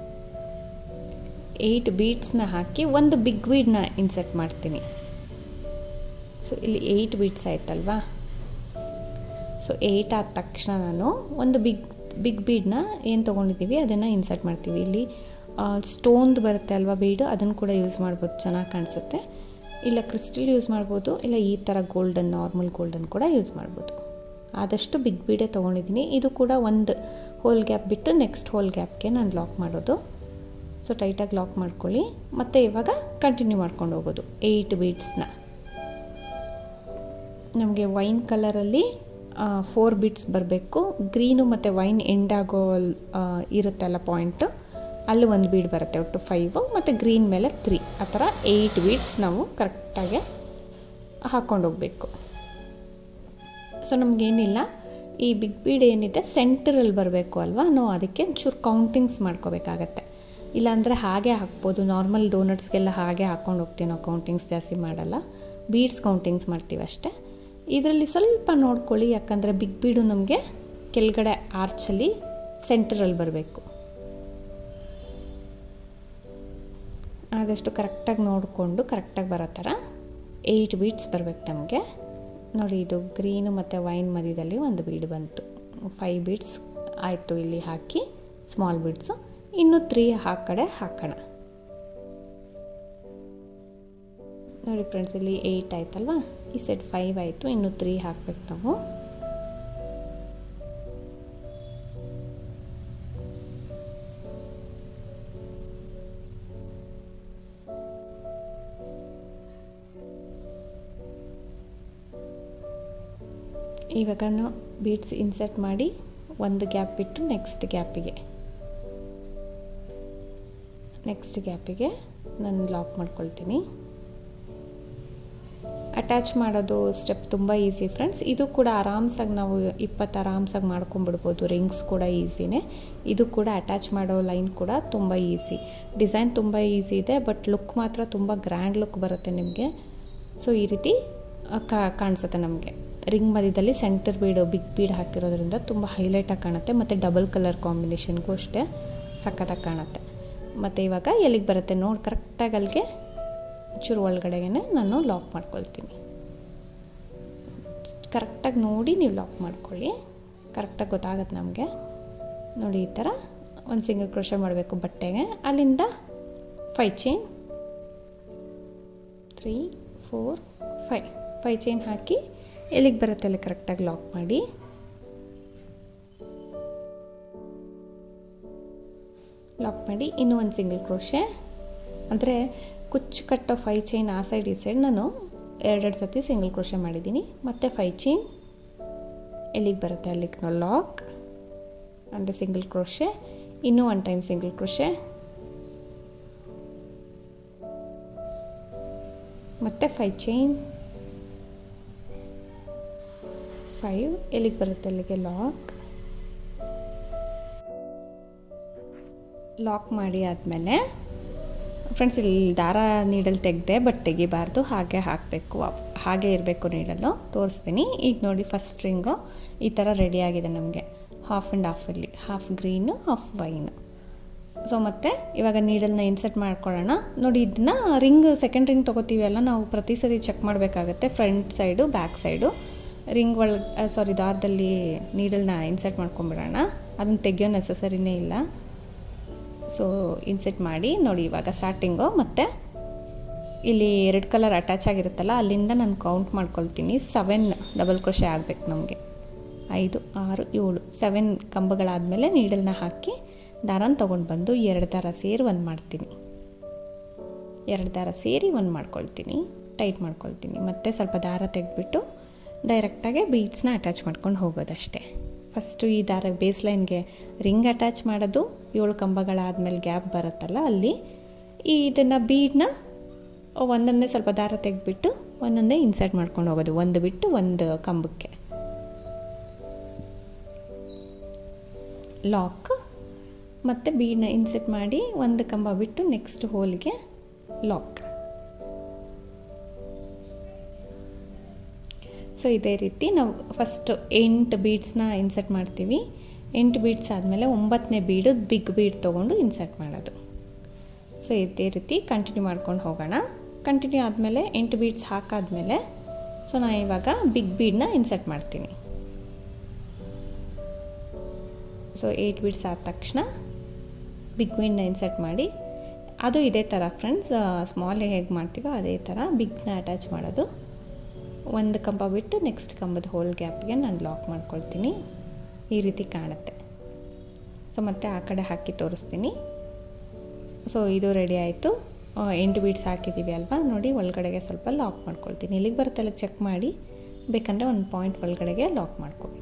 8 ಬೀಡ್ಸ್ನ ಹಾಕಿ ಒಂದು ಬಿಗ್ ಬೀಡನ್ನ ಇನ್ಸರ್ಟ್ ಮಾಡ್ತೀನಿ. ಸೊ ಇಲ್ಲಿ 8 ಬೀಡ್ಸ್ ಆಯ್ತಲ್ವಾ. ಸೊ 8 ಆದ ತಕ್ಷಣ ನಾನು ಒಂದು ಬಿಗ್ ಬೀಡನ್ನ ಏನು ತೊಗೊಂಡಿದ್ದೀವಿ ಅದನ್ನು ಇನ್ಸರ್ಟ್ ಮಾಡ್ತೀವಿ. ಇಲ್ಲಿ ಸ್ಟೋನ್ದು ಬರುತ್ತೆ ಅಲ್ವಾ ಬೀಡು, ಅದನ್ನು ಕೂಡ ಯೂಸ್ ಮಾಡ್ಬೋದು, ಚೆನ್ನಾಗಿ ಕಾಣಿಸುತ್ತೆ. ಇಲ್ಲ ಕ್ರಿಸ್ಟಲ್ ಯೂಸ್ ಮಾಡ್ಬೋದು, ಇಲ್ಲ ಈ ಥರ ಗೋಲ್ಡನ್, ನಾರ್ಮಲ್ ಗೋಲ್ಡನ್ ಕೂಡ ಯೂಸ್ ಮಾಡ್ಬೋದು. ಆದಷ್ಟು ಬಿಗ್ ಬೀಡೇ ತೊಗೊಂಡಿದ್ದೀನಿ. ಇದು ಕೂಡ ಒಂದು ಹೋಲ್ ಗ್ಯಾಪ್ ಬಿಟ್ಟು ನೆಕ್ಸ್ಟ್ ಹೋಲ್ ಗ್ಯಾಪ್ಗೆ ನಾನು ಲಾಕ್ ಮಾಡೋದು. ಸೊ ಟೈಟಾಗಿ ಲಾಕ್ ಮಾಡ್ಕೊಳ್ಳಿ. ಮತ್ತು ಇವಾಗ ಕಂಟಿನ್ಯೂ ಮಾಡ್ಕೊಂಡು ಹೋಗೋದು 8 ಬೀಡ್ಸ್ನ. ನಮಗೆ ವೈನ್ ಕಲರಲ್ಲಿ 4 ಬೀಡ್ಸ್ ಬರಬೇಕು. ಗ್ರೀನು ಮತ್ತು ವೈನ್ ಎಂಡ್ ಆಗೋ ಇರುತ್ತಲ್ಲ ಪಾಯಿಂಟು, ಅಲ್ಲಿ ಒಂದು ಬೀಡ್ ಬರುತ್ತೆ. ಒಟ್ಟು 5 ಮತ್ತು ಗ್ರೀನ್ ಮೇಲೆ 3, ಆ ಥರ 8 ಬೀಡ್ಸ್ ನಾವು ಕರೆಕ್ಟಾಗಿ ಹಾಕ್ಕೊಂಡು ಹೋಗಬೇಕು. ಸೊ ನಮಗೇನಿಲ್ಲ, ಈ ಬಿಗ್ ಬೀಡ್ ಏನಿದೆ ಸೆಂಟರಲ್ಲಿ ಬರಬೇಕು ಅಲ್ವಾ, ನಾವು ಅದಕ್ಕೆ ಒಂಚೂರು ಕೌಂಟಿಂಗ್ಸ್ ಮಾಡ್ಕೋಬೇಕಾಗತ್ತೆ. ಇಲ್ಲಾಂದರೆ ಹಾಗೆ ಹಾಕ್ಬೋದು, ನಾರ್ಮಲ್ ಡೋನಟ್ಸ್ಗೆಲ್ಲ ಹಾಗೆ ಹಾಕ್ಕೊಂಡು ಹೋಗ್ತೀವಿ ನಾವು, ಕೌಂಟಿಂಗ್ಸ್ ಜಾಸ್ತಿ ಮಾಡಲ್ಲ, ಬೀಡ್ಸ್ ಕೌಂಟಿಂಗ್ಸ್ ಮಾಡ್ತೀವಿ ಅಷ್ಟೇ. ಇದರಲ್ಲಿ ಸ್ವಲ್ಪ ನೋಡ್ಕೊಳ್ಳಿ, ಯಾಕಂದರೆ ಬಿಗ್ ಬೀಡು ನಮಗೆ ಕೆಳಗಡೆ ಆರ್ಚಲ್ಲಿ ಸೆಂಟರಲ್ಲಿ ಬರಬೇಕು. ಆದಷ್ಟು ಕರೆಕ್ಟಾಗಿ ನೋಡಿಕೊಂಡು ಕರೆಕ್ಟಾಗಿ ಬರೋ ಥರ 8 ಬೀಡ್ಸ್ ಬರಬೇಕು ನಮಗೆ. ನೋಡಿ, ಇದು ಗ್ರೀನು ಮತ್ತು ವೈನ್ ಮಧ್ಯದಲ್ಲಿ ಒಂದು ಬೀಡ್ ಬಂತು. 5 ಬೀಡ್ಸ್ ಆಯಿತು ಇಲ್ಲಿ ಹಾಕಿ, ಸ್ಮಾಲ್ ಬೀಡ್ಸು. ಇನ್ನೂ 3 ಆ ಕಡೆ ಹಾಕೋಣ. ನೋಡಿ ಫ್ರೆಂಡ್ಸ್, ಇಲ್ಲಿ 8 ಆಯ್ತಲ್ವಾ, ಈ ಸೈಡ್ 5 ಆಯಿತು, ಇನ್ನೂ 3 ಹಾಕ್ಬೇಕು ನಾವು. ಇವಾಗ ಬೀಡ್ಸ್ ಇನ್ಸರ್ಟ್ ಮಾಡಿ ಒಂದು ಗ್ಯಾಪ್ ಬಿಟ್ಟು ನೆಕ್ಸ್ಟ್ ಗ್ಯಾಪಿಗೆ ನಾನು ಲಾಕ್ ಮಾಡ್ಕೊಳ್ತೀನಿ. ಅಟ್ಯಾಚ್ ಮಾಡೋದು ಸ್ಟೆಪ್ ತುಂಬ ಈಸಿ ಫ್ರೆಂಡ್ಸ್. ಇದು ಕೂಡ ಆರಾಮ್ಸಾಗಿ ನಾವು 20 ಆರಾಮ್ಸಾಗಿ ಮಾಡ್ಕೊಂಬಿಡ್ಬೋದು. ರಿಂಗ್ಸ್ ಕೂಡ ಈಸಿನೇ. ಇದು ಕೂಡ ಅಟ್ಯಾಚ್ ಮಾಡೋ ಲೈನ್ ಕೂಡ ತುಂಬ ಈಸಿ. ಡಿಸೈನ್ ತುಂಬ ಈಸಿ ಇದೆ, ಬಟ್ ಲುಕ್ ಮಾತ್ರ ತುಂಬ ಗ್ರ್ಯಾಂಡ್ ಲುಕ್ ಬರುತ್ತೆ ನಿಮಗೆ. ಸೊ ಈ ರೀತಿ ಕಾಣಿಸುತ್ತೆ ನಮಗೆ ರಿಂಗ್ ಮಧ್ಯದಲ್ಲಿ ಸೆಂಟರ್ ಬೀಡು ಬಿಗ್ ಬೀಡ್ ಹಾಕಿರೋದ್ರಿಂದ ತುಂಬ ಹೈಲೈಟಾಗಿ ಕಾಣುತ್ತೆ ಮತ್ತು ಡಬಲ್ ಕಲರ್ ಕಾಂಬಿನೇಷನ್ಗೂ ಅಷ್ಟೇ ಸಖತ್ತಾಗಿ ಕಾಣುತ್ತೆ. ಮತ್ತು ಇವಾಗ ಎಲ್ಲಿಗೆ ಬರುತ್ತೆ ನೋಡಿ ಕರೆಕ್ಟಾಗಿ ಅಲ್ಲಿಗೆ ಚೂರು ಒಳಗಡೆಗೆ ನಾನು ಲಾಕ್ ಮಾಡ್ಕೊಳ್ತೀನಿ. ಕರೆಕ್ಟಾಗಿ ನೋಡಿ ನೀವು ಲಾಕ್ ಮಾಡ್ಕೊಳ್ಳಿ, ಕರೆಕ್ಟಾಗಿ ಗೊತ್ತಾಗುತ್ತೆ ನಮಗೆ. ನೋಡಿ ಈ ಥರ ಒಂದು ಸಿಂಗಲ್ ಕ್ರೋಶೆ ಮಾಡಬೇಕು ಬಟ್ಟೆಗೆ. ಅಲ್ಲಿಂದ 5 ಚೈನ್ 3 4 5 ಚೈನ್ ಹಾಕಿ ಎಲ್ಲಿಗೆ ಬರುತ್ತೆ ಅಲ್ಲಿ ಕರೆಕ್ಟಾಗಿ ಲಾಕ್ ಮಾಡಿ. ಇನ್ನೂ ಒಂದು ಸಿಂಗಲ್ ಕ್ರೋಶೆ ಅಂದರೆ ಕುಚ್ಚು ಕಟ್ಟೋ 5 ಚೈನ್ ಆ ಸೈಡ್ ಈ ಸೈಡ್ ನಾನು 2 ಸತಿ ಸಿಂಗಲ್ ಕ್ರೋಶೆ ಮಾಡಿದ್ದೀನಿ. ಮತ್ತು 5 ಚೈನ್ ಎಲ್ಲಿಗೆ ಬರುತ್ತೆ ಅಲ್ಲಿಗೆ ಲಾಕ್ ಅಂದರೆ ಸಿಂಗಲ್ ಕ್ರೋಶೆ. ಇನ್ನೂ 1 ಟೈಮ್ ಸಿಂಗಲ್ ಕ್ರೋಶೆ ಮತ್ತು 5 ಚೈನ್ 5 ಎಲ್ಲಿಗೆ ಬರುತ್ತೆ ಅಲ್ಲಿಗೆ ಲಾಕ್ ಮಾಡಿ ಆದಮೇಲೆ ಫ್ರೆಂಡ್ಸ್ ಇಲ್ಲಿ ದಾರ ನೀಡಲ್ ತೆಗೆದೆ, ಬಟ್ ತೆಗಿಬಾರ್ದು, ಹಾಗೆ ಹಾಕಬೇಕು, ಹಾಗೆ ಇರಬೇಕು ನೀಡಲು. ತೋರಿಸ್ತೀನಿ. ಈಗ ನೋಡಿ ಫಸ್ಟ್ ರಿಂಗು ಈ ಥರ ರೆಡಿಯಾಗಿದೆ ನಮಗೆ, ಹಾಫ್ ಆ್ಯಂಡ್ ಹಾಫಲ್ಲಿ, half green half wine. So ಮತ್ತು ಇವಾಗ ನೀಡಲ್ನ ಇನ್ಸರ್ಟ್ ಮಾಡ್ಕೊಳ್ಳೋಣ. ನೋಡಿ ಇದನ್ನ ಸೆಕೆಂಡ್ ರಿಂಗ್ ತೊಗೋತೀವಿ ಅಲ್ಲ, ನಾವು ಪ್ರತಿ ಸರಿ ಚೆಕ್ ಮಾಡಬೇಕಾಗತ್ತೆ, front side back side. Ring ದಾರದಲ್ಲಿ ನೀಡಲ್ನ ಇನ್ಸರ್ಟ್ ಮಾಡ್ಕೊಂಬಿಡೋಣ. ಅದನ್ನು ತೆಗಿಯೋ ನೆಸಸರಿನೇ ಇಲ್ಲ. ಸೊ ಇನ್ಸರ್ಟ್ ಮಾಡಿ ನೋಡಿ ಇವಾಗ ಸ್ಟಾರ್ಟಿಂಗು. ಮತ್ತು ಇಲ್ಲಿ 2 ಕಲರ್ ಅಟ್ಯಾಚ್ ಆಗಿರುತ್ತಲ್ಲ ಅಲ್ಲಿಂದ ನಾನು ಕೌಂಟ್ ಮಾಡ್ಕೊಳ್ತೀನಿ. 7 ಡಬಲ್ ಕ್ರೋಶೆ ಆಗಬೇಕು ನಮಗೆ. 5 6 7 7 ಕಂಬಗಳಾದಮೇಲೆ ನೀಡಲ್ನ ಹಾಕಿ ದಾರನ ತೊಗೊಂಡು ಬಂದು 2 ದಾರ ಸೇರಿ 1 ಮಾಡ್ತೀನಿ. 2 ದಾರ ಸೇರಿ 1 ಮಾಡ್ಕೊಳ್ತೀನಿ, ಟೈಟ್ ಮಾಡ್ಕೊಳ್ತೀನಿ. ಮತ್ತು ಸ್ವಲ್ಪ ದಾರ ತೆಗೆದ್ಬಿಟ್ಟು ಡೈರೆಕ್ಟಾಗಿ ಬೀಡ್ಸ್ನ ಅಟ್ಯಾಚ್ ಮಾಡ್ಕೊಂಡು ಹೋಗೋದಷ್ಟೇ. ಫಸ್ಟು ಈ ದಾರ ಬೇಸ್ ಲೈನ್ಗೆ ರಿಂಗ್ ಅಟ್ಯಾಚ್ ಮಾಡೋದು, 7 ಕಂಬಗಳಾದಮೇಲೆ ಗ್ಯಾಪ್ ಬರುತ್ತಲ್ಲ ಅಲ್ಲಿ ಇದನ್ನು ಬೀಡನ್ನ ಒಂದೊಂದೇ ಸ್ವಲ್ಪ ದಾರ ತೆಗೆದ್ಬಿಟ್ಟು ಒಂದೊಂದೇ ಇನ್ಸರ್ಟ್ ಮಾಡ್ಕೊಂಡು ಹೋಗೋದು, ಒಂದು ಬಿಟ್ಟು ಒಂದು ಕಂಬಕ್ಕೆ ಲಾಕ್. ಮತ್ತು ಬೀಡನ್ನ ಇನ್ಸರ್ಟ್ ಮಾಡಿ ಒಂದು ಕಂಬ ಬಿಟ್ಟು ನೆಕ್ಸ್ಟ್ ಹೋಲ್ಗೆ ಲಾಕ್. ಸೊ ಇದೇ ರೀತಿ ನಾವು ಫಸ್ಟ್ 8 ಬೀಡ್ಸ್ನ ಇನ್ಸರ್ಟ್ ಮಾಡ್ತೀವಿ. 8 ಬೀಡ್ಸ್ ಆದಮೇಲೆ 9ನೇ ಬೀಡು ಬಿಗ್ ಬೀಡ್ ತೊಗೊಂಡು ಇನ್ಸರ್ಟ್ ಮಾಡೋದು. ಸೊ ಇದೇ ರೀತಿ ಕಂಟಿನ್ಯೂ ಮಾಡ್ಕೊಂಡು ಹೋಗೋಣ. ಕಂಟಿನ್ಯೂ ಆದಮೇಲೆ 8 ಬೀಡ್ಸ್ ಹಾಕಾದ್ಮೇಲೆ ಸೊ ನಾನು ಇವಾಗ ಬಿಗ್ ಬೀಡನ್ನ ಇನ್ಸರ್ಟ್ ಮಾಡ್ತೀನಿ. ಸೊ 8 ಬೀಡ್ಸ್ ಆದ ತಕ್ಷಣ ಬಿಗ್ ಬೀಡನ್ನ ಇನ್ಸರ್ಟ್ ಮಾಡಿ, ಅದು ಇದೇ ಥರ ಫ್ರೆಂಡ್ಸ್, ಸ್ಮಾಲ್ ಹೇಗೆ ಮಾಡ್ತೀವೋ ಅದೇ ಥರ ಬಿಗ್ನ ಅಟ್ಯಾಚ್ ಮಾಡೋದು. ಒಂದು ಕಂಬ ಬಿಟ್ಟು ನೆಕ್ಸ್ಟ್ ಕಂಬದ ಹೋಲ್ ಗ್ಯಾಪ್ಗೆ ನಾನು ಲಾಕ್ ಮಾಡ್ಕೊಳ್ತೀನಿ. ಈ ರೀತಿ ಕಾಣುತ್ತೆ. ಸೊ ಮತ್ತೆ ಆ ಕಡೆ ಹಾಕಿ ತೋರಿಸ್ತೀನಿ. ಸೊ ಇದು ರೆಡಿ ಆಯಿತು. 8 ಬೀಡ್ಸ್ ಹಾಕಿದ್ದೀವಿ ಅಲ್ವಾ, ನೋಡಿ ಒಳಗಡೆಗೆ ಸ್ವಲ್ಪ ಲಾಕ್ ಮಾಡ್ಕೊಳ್ತೀನಿ. ಇಲ್ಲಿಗೆ ಬರುತ್ತಲ್ಲ ಚೆಕ್ ಮಾಡಿ, ಬೇಕಂದರೆ ಒಂದು ಪಾಯಿಂಟ್ ಒಳಗಡೆಗೆ ಲಾಕ್ ಮಾಡ್ಕೋಬೇಕು.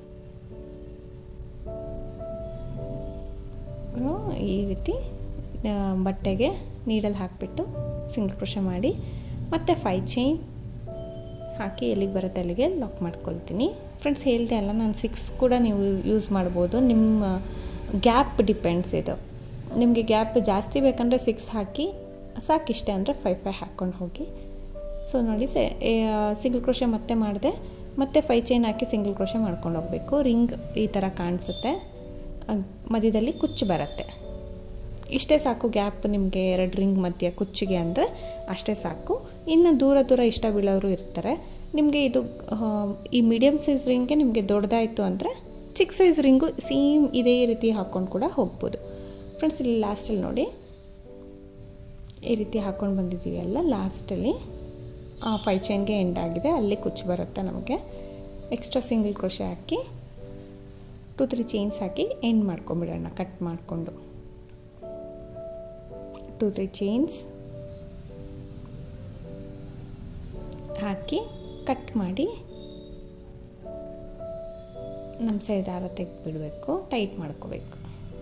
ಈ ರೀತಿ ಬಟ್ಟೆಗೆ ನೀಡಲ್ ಹಾಕಿಬಿಟ್ಟು ಸಿಂಗಲ್ ಕ್ರೋಶೆ ಮಾಡಿ ಮತ್ತು 5 ಚೈನ್ ಹಾಕಿ ಎಲ್ಲಿಗೆ ಬರುತ್ತೆ ಅಲ್ಲಿಗೆ ಲಾಕ್ ಮಾಡ್ಕೊಳ್ತೀನಿ. ಫ್ರೆಂಡ್ಸ್ ಹೇಳಿದೆ ಅಲ್ಲ, ನಾನು 6 ಕೂಡ ನೀವು ಯೂಸ್ ಮಾಡ್ಬೋದು, ನಿಮ್ಮ ಗ್ಯಾಪ್ ಡಿಪೆಂಡ್ಸ್ ಇದು. ನಿಮಗೆ ಗ್ಯಾಪ್ ಜಾಸ್ತಿ ಬೇಕಂದರೆ 6 ಹಾಕಿ ಸಾಕಿಷ್ಟೇ ಅಂದರೆ 5 ಹಾಕ್ಕೊಂಡು ಹೋಗಿ. ಸೊ ನೋಡಿ ಸಿಂಗಲ್ ಕ್ರೋಶೆ ಮತ್ತೆ ಮಾಡಿದೆ, ಮತ್ತು 5 ಚೈನ್ ಹಾಕಿ ಸಿಂಗಲ್ ಕ್ರೋಶೆ ಮಾಡ್ಕೊಂಡು ಹೋಗಬೇಕು. ರಿಂಗ್ ಈ ಥರ ಕಾಣಿಸುತ್ತೆ, ಮಧ್ಯದಲ್ಲಿ ಕುಚ್ಚು ಬರುತ್ತೆ. ಇಷ್ಟೇ ಸಾಕು ಗ್ಯಾಪ್ ನಿಮಗೆ 2 ರಿಂಗ್ ಮಧ್ಯೆ ಕುಚ್ಚಿಗೆ ಅಂದರೆ ಅಷ್ಟೇ ಸಾಕು. ಇನ್ನು ದೂರ ಇಷ್ಟ ಬೀಳೋರು ಇರ್ತಾರೆ. ನಿಮಗೆ ಇದು ಈ ಮೀಡಿಯಮ್ ಸೈಜ್ ರಿಂಗ್ಗೆ ನಿಮಗೆ ದೊಡ್ಡದಾಯಿತು ಅಂದರೆ ಚಿಕ್ಕ ಸೈಜ್ ರಿಂಗು ಸೇಮ್ ಇದೇ ರೀತಿ ಹಾಕ್ಕೊಂಡು ಕೂಡ ಹೋಗ್ಬೋದು. ಫ್ರೆಂಡ್ಸ್ ಇಲ್ಲಿ ಲಾಸ್ಟಲ್ಲಿ ನೋಡಿ ಈ ರೀತಿ ಹಾಕ್ಕೊಂಡು ಬಂದಿದ್ದೀವಿ ಅಲ್ಲ, ಲಾಸ್ಟಲ್ಲಿ 5 ಚೈನ್ಗೆ ಎಂಡ್ ಆಗಿದೆ, ಅಲ್ಲಿ ಕುಚ್ಚು ಬರುತ್ತೆ ನಮಗೆ. ಎಕ್ಸ್ಟ್ರಾ ಸಿಂಗಲ್ ಕ್ರೋಶೆ ಹಾಕಿ 2-3 ಚೈನ್ಸ್ ಹಾಕಿ ಎಂಡ್ ಮಾಡ್ಕೊಂಬಿಡೋಣ, ಕಟ್ ಮಾಡಿಕೊಂಡು 2-3 ಚೈನ್ಸ್ ಹಾಕಿ ಕಟ್ ಮಾಡಿ ನಮ್ಮ ಸೈಡ್ ದಾರ ತೆಗೆದುಬಿಡಬೇಕು, ಟೈಟ್ ಮಾಡ್ಕೋಬೇಕು.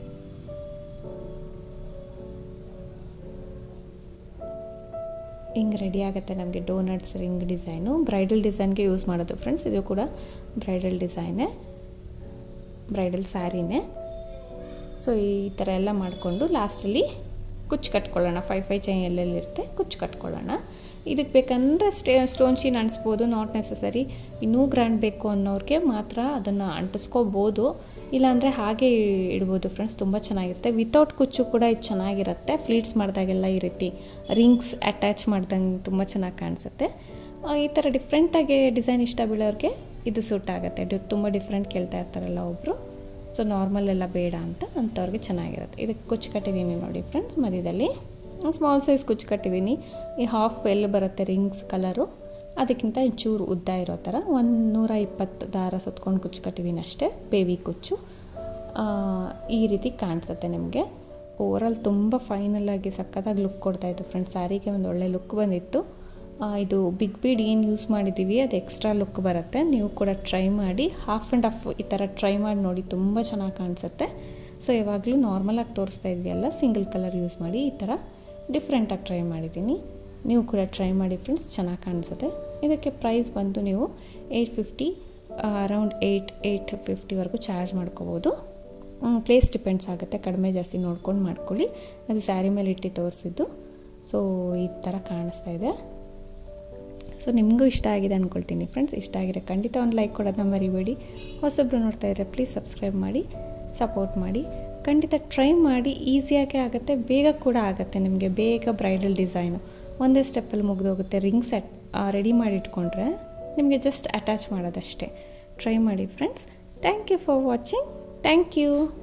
ಹಿಂಗೆ ರೆಡಿ ಆಗುತ್ತೆ ನಮಗೆ ಡೋನಟ್ಸ್ ರಿಂಗ್ ಡಿಸೈನು. ಬ್ರೈಡಲ್ ಡಿಸೈನ್ಗೆ ಯೂಸ್ ಮಾಡೋದು ಫ್ರೆಂಡ್ಸ್, ಇದು ಕೂಡ ಬ್ರೈಡಲ್ ಡಿಸೈನೇ, ಬ್ರೈಡಲ್ ಸ್ಯಾರಿನೇ. ಸೊ ಈ ಥರ ಎಲ್ಲ ಮಾಡಿಕೊಂಡು ಲಾಸ್ಟಲ್ಲಿ ಕುಚ್ಚು ಕಟ್ಕೊಳ್ಳೋಣ. 5 ಚೈನ್ ಎಲ್ಲೆಲ್ಲಿರುತ್ತೆ ಕುಚ್ಚು ಕಟ್ಕೊಳ್ಳೋಣ. ಇದಕ್ಕೆ ಬೇಕಂದರೆ ಸ್ಟೋನ್ ಶೀನ್ ಅಂಟಿಸ್ಬೋದು, ನಾಟ್ ನೆಸಸರಿ. ಇನ್ನೂ ಗ್ರ್ಯಾಂಡ್ ಬೇಕು ಅನ್ನೋರಿಗೆ ಮಾತ್ರ ಅದನ್ನು ಅಂಟಿಸ್ಕೋಬೋದು, ಇಲ್ಲಾಂದರೆ ಹಾಗೆ ಇಡ್ಬೋದು ಫ್ರೆಂಡ್ಸ್. ತುಂಬ ಚೆನ್ನಾಗಿರುತ್ತೆ. ವಿತೌಟ್ ಕುಚ್ಚು ಕೂಡ ಇದು ಚೆನ್ನಾಗಿರುತ್ತೆ. ಫ್ಲೀಟ್ಸ್ ಮಾಡಿದಾಗೆಲ್ಲ ಈ ರೀತಿ ರಿಂಗ್ಸ್ ಅಟ್ಯಾಚ್ ಮಾಡ್ದಂಗೆ ತುಂಬ ಚೆನ್ನಾಗಿ ಕಾಣಿಸುತ್ತೆ. ಈ ಥರ ಡಿಫ್ರೆಂಟಾಗಿ ಡಿಸೈನ್ ಇಷ್ಟ ಬೀಳೋರಿಗೆ ಇದು ಸೂಟ್ ಆಗುತ್ತೆ. ತುಂಬ ಡಿಫ್ರೆಂಟ್ ಕೇಳ್ತಾ ಇರ್ತಾರಲ್ಲ ಒಬ್ಬರು, ಸೊ ನಾರ್ಮಲ್ ಎಲ್ಲ ಬೇಡ ಅಂಥವ್ರಿಗೆ ಚೆನ್ನಾಗಿರುತ್ತೆ. ಇದಕ್ಕೆ ಕುಚ್ಚು ಕಟ್ಟಿದ್ದೀನಿ ನೋಡಿ ಫ್ರೆಂಡ್ಸ್. ಮಧ್ಯದಲ್ಲಿ ಸ್ಮಾಲ್ ಸೈಜ್ ಕುಚ್ಚು ಕಟ್ಟಿದ್ದೀನಿ. ಈ ಹಾಫ್ ಎಲ್ಲಿ ಬರುತ್ತೆ ರಿಂಗ್ಸ್ ಕಲರು, ಅದಕ್ಕಿಂತ ಚೂರು ಉದ್ದ ಇರೋ ಥರ 120 ದಾರ ಸುತ್ಕೊಂಡು ಕುಚ್ಚು ಕಟ್ಟಿದ್ದೀನಿ ಅಷ್ಟೇ, ಬೇಬಿ ಕುಚ್ಚು. ಈ ರೀತಿ ಕಾಣಿಸುತ್ತೆ ನಿಮಗೆ. ಓವರಾಲ್ ತುಂಬ ಫೈನಲಾಗಿ ಸಕ್ಕತ್ತಾಗಿ ಲುಕ್ ಕೊಡ್ತಾಯಿತ್ತು ಫ್ರೆಂಡ್ಸ್. ಸ್ಯಾರಿಗೆ ಒಂದು ಒಳ್ಳೆ ಲುಕ್ ಬಂದಿತ್ತು. ಇದು ಬಿಗ್ ಬೀಡ್ ಏನು ಯೂಸ್ ಮಾಡಿದ್ದೀವಿ ಅದು ಎಕ್ಸ್ಟ್ರಾ ಲುಕ್ ಬರುತ್ತೆ. ನೀವು ಕೂಡ ಟ್ರೈ ಮಾಡಿ, ಹಾಫ್ ಆ್ಯಂಡ್ ಹಾಫ್ ಈ ಥರ ಟ್ರೈ ಮಾಡಿ ನೋಡಿ, ತುಂಬ ಚೆನ್ನಾಗಿ ಕಾಣಿಸುತ್ತೆ. ಸೊ ಯಾವಾಗಲೂ ನಾರ್ಮಲಾಗಿ ತೋರಿಸ್ತಾ ಇದ್ವಿ ಅಲ್ಲ, ಸಿಂಗಲ್ ಕಲರ್ ಯೂಸ್ ಮಾಡಿ ಈ ಥರ ಡಿಫ್ರೆಂಟಾಗಿ ಟ್ರೈ ಮಾಡಿದ್ದೀನಿ. ನೀವು ಕೂಡ ಟ್ರೈ ಮಾಡಿ ಫ್ರೆಂಡ್ಸ್, ಚೆನ್ನಾಗಿ ಕಾಣಿಸುತ್ತೆ. ಇದಕ್ಕೆ ಪ್ರೈಸ್ ಬಂದು ನೀವು 850 ಅರೌಂಡ್ 850ವರೆಗೂ ಚಾರ್ಜ್ ಮಾಡ್ಕೋಬೋದು. ಪ್ಲೇಸ್ ಡಿಪೆಂಡ್ಸ್ ಆಗುತ್ತೆ, ಕಡಿಮೆ ಜಾಸ್ತಿ ನೋಡ್ಕೊಂಡು ಮಾಡ್ಕೊಳ್ಳಿ. ಅದು ಸ್ಯಾರಿ ಮೇಲೆ ಇಟ್ಟು ತೋರಿಸಿದ್ದು. ಸೊ ಈ ಥರ ಕಾಣಿಸ್ತಾ ಇದೆ. ಸೊ ನಿಮಗೂ ಇಷ್ಟ ಆಗಿದೆ ಅಂದ್ಕೊಳ್ತೀನಿ ಫ್ರೆಂಡ್ಸ್. ಇಷ್ಟ ಆಗಿರೋ ಖಂಡಿತ ಒಂದು ಲೈಕ್ ಕೊಡೋದನ್ನ ಮರಿಬೇಡಿ. ಹೊಸೊಬ್ಬರು ನೋಡ್ತಾ ಇದ್ದರೆ ಪ್ಲೀಸ್ ಸಬ್ಸ್ಕ್ರೈಬ್ ಮಾಡಿ, ಸಪೋರ್ಟ್ ಮಾಡಿ. ಖಂಡಿತ ಟ್ರೈ ಮಾಡಿ, ಈಸಿಯಾಗೇ ಆಗುತ್ತೆ, ಬೇಗ ಕೂಡ ಆಗುತ್ತೆ ನಿಮಗೆ. ಬೇಗ ಬ್ರೈಡಲ್ ಡಿಸೈನು ಒಂದೇ ಸ್ಟೆಪ್ಪಲ್ಲಿ ಮುಗಿದೋಗುತ್ತೆ. ರಿಂಗ್ ಸೆಟ್ ರೆಡಿ ಮಾಡಿ ಇಟ್ಕೊಂಡ್ರೆ ನಿಮಗೆ ಜಸ್ಟ್ ಅಟ್ಯಾಚ್ ಮಾಡೋದಷ್ಟೇ. ಟ್ರೈ ಮಾಡಿ friends. Thank you for watching. Thank you.